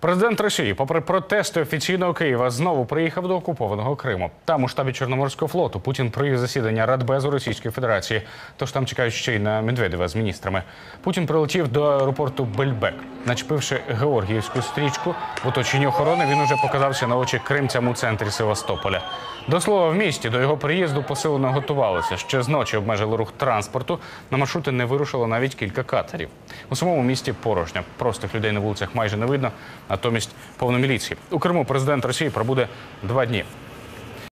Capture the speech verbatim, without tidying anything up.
Президент Росії, попри протести офіційного Києва, знову приїхав до окупованого Криму. Там, у штабі Чорноморського флоту, Путін провів засідання Радбезу Російської Федерації. Тож там чекають ще й на Медведєва з міністрами. Путін прилетів до аеропорту Бельбек. Начепивши георгіївську стрічку, в оточенні охорони він уже показався на очі кримцям у центрі Севастополя. До слова, в місті до його приїзду посилено готувалися. Ще з ночі обмежили рух транспорту. На маршрути не вирушило навіть кілька катерів. У самому місті порожньо. Простих людей на вулицях майже не видно, натомість повно міліції. У Криму президент Росії пробуде два дні.